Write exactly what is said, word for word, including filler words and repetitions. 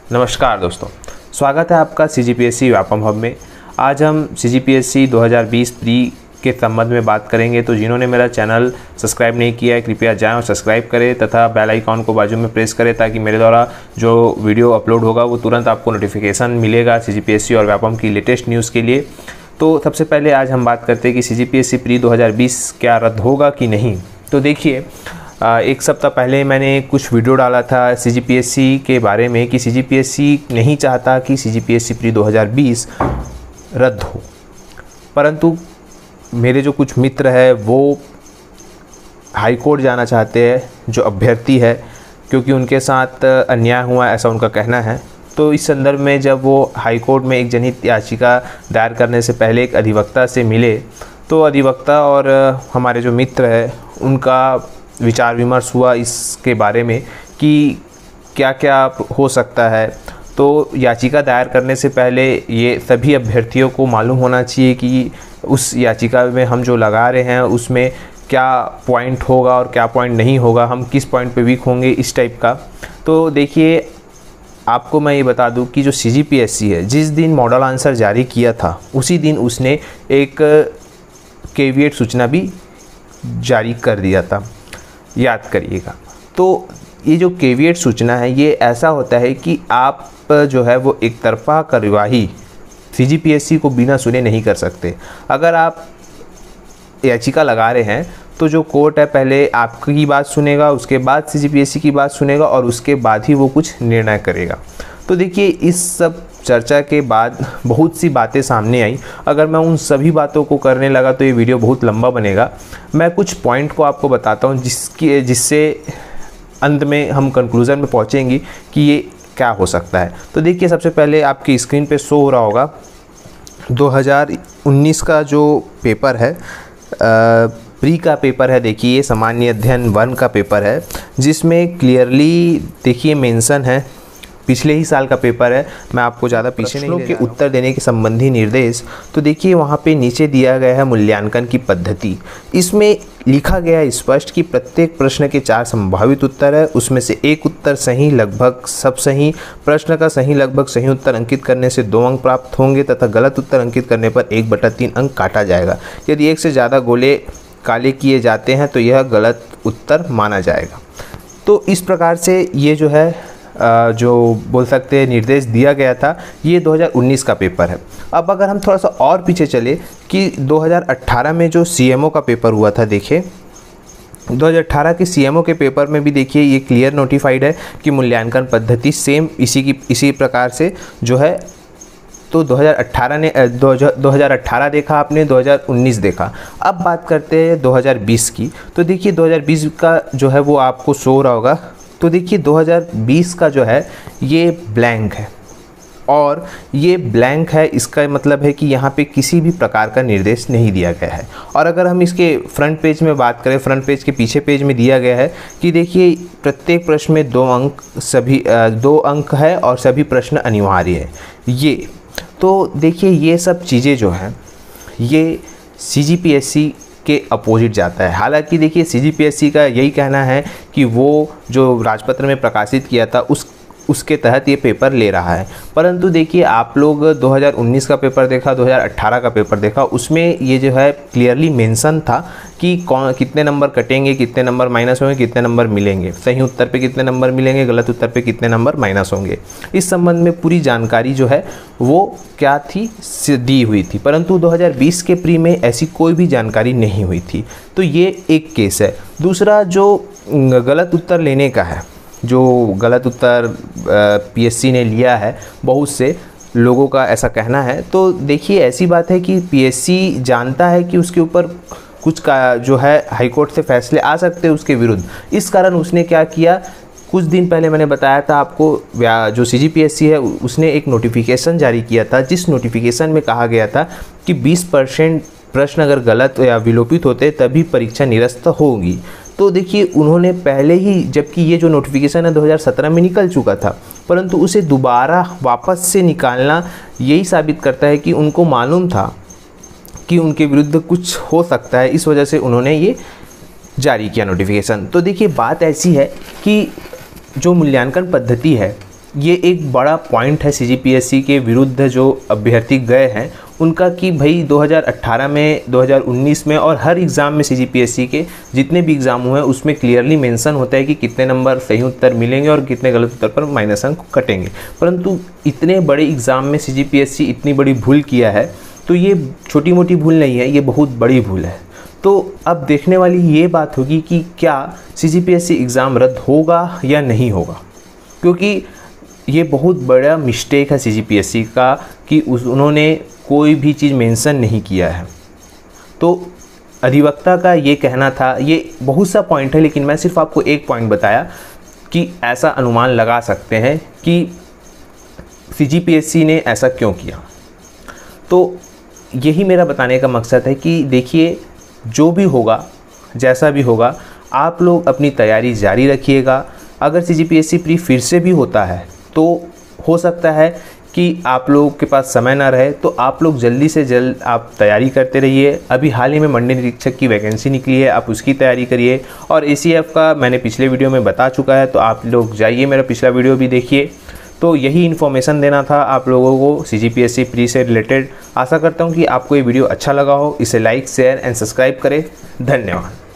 नमस्कार दोस्तों, स्वागत है आपका C G P S C Vyapam hub में। आज हम सी जी पी एस सी दो हज़ार बीस प्री के संबंध में बात करेंगे। तो जिन्होंने मेरा चैनल सब्सक्राइब नहीं किया है कृपया जाएं और सब्सक्राइब करें तथा बेल आइकॉन को बाजू में प्रेस करें ताकि मेरे द्वारा जो वीडियो अपलोड होगा वो तुरंत आपको नोटिफिकेशन मिलेगा सी जी पी एस सी और व्यापम की लेटेस्ट न्यूज़ के लिए। तो सबसे पहले आज हम बात करते हैं कि C G P S C pre दो हज़ार बीस क्या रद्द होगा कि नहीं। तो देखिए, एक सप्ताह पहले मैंने कुछ वीडियो डाला था सी जी पी एस सी के बारे में कि सी जी पी एस सी नहीं चाहता कि C G P S C pre दो हज़ार बीस रद्द हो, परंतु मेरे जो कुछ मित्र हैं वो हाई कोर्ट जाना चाहते हैं जो अभ्यर्थी है, क्योंकि उनके साथ अन्याय हुआ ऐसा उनका कहना है। तो इस संदर्भ में जब वो हाई कोर्ट में एक जनहित याचिका दायर करने से पहले एक अधिवक्ता से मिले तो अधिवक्ता और हमारे जो मित्र हैं उनका विचार विमर्श हुआ इसके बारे में कि क्या क्या हो सकता है। तो याचिका दायर करने से पहले ये सभी अभ्यर्थियों को मालूम होना चाहिए कि उस याचिका में हम जो लगा रहे हैं उसमें क्या पॉइंट होगा और क्या पॉइंट नहीं होगा, हम किस पॉइंट पे वीक होंगे, इस टाइप का। तो देखिए, आपको मैं ये बता दूं कि जो सी जी पी एस सी है जिस दिन मॉडल आंसर जारी किया था उसी दिन उसने एक केविएट सूचना भी जारी कर दिया था, याद करिएगा। तो ये जो केविएट सूचना है ये ऐसा होता है कि आप जो है वो एक तरफा कार्यवाही सी जी पी एस सी को बिना सुने नहीं कर सकते। अगर आप याचिका लगा रहे हैं तो जो कोर्ट है पहले आपकी बात सुनेगा, उसके बाद सी जी पी एस सी की बात सुनेगा और उसके बाद ही वो कुछ निर्णय करेगा। तो देखिए, इस सब चर्चा के बाद बहुत सी बातें सामने आई। अगर मैं उन सभी बातों को करने लगा तो ये वीडियो बहुत लंबा बनेगा। मैं कुछ पॉइंट को आपको बताता हूँ जिसकी जिससे अंत में हम कंक्लूज़न में पहुँचेंगे कि ये क्या हो सकता है। तो देखिए, सबसे पहले आपकी स्क्रीन पे शो हो रहा होगा दो हज़ार उन्नीस का जो पेपर है, प्री का पेपर है। देखिए, ये सामान्य अध्ययन वन का पेपर है जिसमें क्लियरली देखिए मेंशन है, पिछले ही साल का पेपर है, मैं आपको ज़्यादा पीछे नहीं ले के उत्तर देने के संबंधी निर्देश। तो देखिए, वहाँ पे नीचे दिया गया है मूल्यांकन की पद्धति। इसमें लिखा गया है स्पष्ट कि प्रत्येक प्रश्न के चार संभावित उत्तर है, उसमें से एक उत्तर सही, लगभग सब सही। प्रश्न का सही लगभग सही उत्तर अंकित करने से दो अंक प्राप्त होंगे तथा गलत उत्तर अंकित करने पर एक बटा तीन अंक काटा जाएगा। यदि एक से ज़्यादा गोले काले किए जाते हैं तो यह गलत उत्तर माना जाएगा। तो इस प्रकार से ये जो है जो बोल सकते हैं निर्देश दिया गया था, ये दो हज़ार उन्नीस का पेपर है। अब अगर हम थोड़ा सा और पीछे चले कि दो हज़ार अठारह में जो सी एम ओ का पेपर हुआ था, देखिए दो हज़ार अठारह के सी एम ओ के पेपर में भी देखिए ये क्लियर नोटिफाइड है कि मूल्यांकन पद्धति सेम इसी की इसी प्रकार से जो है। तो दो हज़ार अठारह ने दो हज़ार अठारह देखा आपने, दो हज़ार उन्नीस देखा। अब बात करते हैं दो हज़ार बीस की। तो देखिए, दो हज़ार बीस का जो है वो आपको शो हो रहा होगा। तो देखिए, दो हज़ार बीस का जो है ये ब्लैंक है और ये ब्लैंक है, इसका मतलब है कि यहाँ पे किसी भी प्रकार का निर्देश नहीं दिया गया है। और अगर हम इसके फ्रंट पेज में बात करें, फ्रंट पेज के पीछे पेज में दिया गया है कि देखिए प्रत्येक प्रश्न में दो अंक सभी दो अंक है और सभी प्रश्न अनिवार्य है। ये तो देखिए, ये सब चीज़ें जो हैं ये सी जी पी एस सी के अपोजिट जाता है। हालांकि देखिए, सी जी पी एस सी का यही कहना है कि वो जो राजपत्र में प्रकाशित किया था उस उसके तहत ये पेपर ले रहा है। परंतु देखिए, आप लोग दो हज़ार उन्नीस का पेपर देखा, दो हज़ार अठारह का पेपर देखा, उसमें ये जो है क्लियरली मेंशन था कि कौन कितने नंबर कटेंगे, कितने नंबर माइनस होंगे, कितने नंबर मिलेंगे, सही उत्तर पे कितने नंबर मिलेंगे, गलत उत्तर पे कितने नंबर माइनस होंगे। इस संबंध में पूरी जानकारी जो है वो क्या थी, दी हुई थी। परंतु दो हज़ार बीस के प्री में ऐसी कोई भी जानकारी नहीं हुई थी। तो ये एक केस है। दूसरा जो गलत उत्तर लेने का है, जो गलत उत्तर पी एस सी ने लिया है, बहुत से लोगों का ऐसा कहना है। तो देखिए, ऐसी बात है कि पी एस सी जानता है कि उसके ऊपर कुछ का जो है हाई कोर्ट से फैसले आ सकते हैं उसके विरुद्ध। इस कारण उसने क्या किया, कुछ दिन पहले मैंने बताया था आपको, जो सी जी पी एस सी है उसने एक नोटिफिकेशन जारी किया था जिस नोटिफिकेशन में कहा गया था कि बीस परसेंट प्रश्न अगर गलत या विलोपित होते तभी परीक्षा निरस्त होगी। तो देखिए, उन्होंने पहले ही, जबकि ये जो नोटिफिकेशन है दो हज़ार सत्रह में निकल चुका था, परंतु उसे दोबारा वापस से निकालना यही साबित करता है कि उनको मालूम था कि उनके विरुद्ध कुछ हो सकता है, इस वजह से उन्होंने ये जारी किया नोटिफिकेशन। तो देखिए, बात ऐसी है कि जो मूल्यांकन पद्धति है ये एक बड़ा पॉइंट है सीजीपीएससी के विरुद्ध जो अभ्यर्थी गए हैं उनका, कि भाई दो हज़ार अठारह में, दो हज़ार उन्नीस में और हर एग्ज़ाम में सीजीपीएससी के जितने भी एग्ज़ाम हुए हैं उसमें क्लियरली मेंशन होता है कि कितने नंबर सही उत्तर मिलेंगे और कितने गलत उत्तर पर माइनस अंक कटेंगे। परंतु इतने बड़े एग्ज़ाम में सीजीपीएससी इतनी बड़ी भूल किया है, तो ये छोटी मोटी भूल नहीं है, ये बहुत बड़ी भूल है। तो अब देखने वाली ये बात होगी कि क्या सीजीपीएससी एग्ज़ाम रद्द होगा या नहीं होगा, क्योंकि ये बहुत बड़ा मिस्टेक है सीजीपीएससी का कि उस उन्होंने कोई भी चीज़ मेंशन नहीं किया है। तो अधिवक्ता का ये कहना था, ये बहुत सा पॉइंट है लेकिन मैं सिर्फ आपको एक पॉइंट बताया कि ऐसा अनुमान लगा सकते हैं कि सीजीपीएससी ने ऐसा क्यों किया। तो यही मेरा बताने का मकसद है कि देखिए, जो भी होगा, जैसा भी होगा, आप लोग अपनी तैयारी जारी रखिएगा। अगर सीजीपीएससी प्री फिर से भी होता है तो हो सकता है कि आप लोगों के पास समय ना रहे, तो आप लोग जल्दी से जल्द आप तैयारी करते रहिए। अभी हाल ही में मंडी निरीक्षक की वैकेंसी निकली है, आप उसकी तैयारी करिए। और एसीएफ का मैंने पिछले वीडियो में बता चुका है, तो आप लोग जाइए मेरा पिछला वीडियो भी देखिए। तो यही इन्फॉर्मेशन देना था आप लोगों को सीजीपीएससी प्री से रिलेटेड। आशा करता हूँ कि आपको ये वीडियो अच्छा लगा हो। इसे लाइक, शेयर एंड सब्सक्राइब करें। धन्यवाद।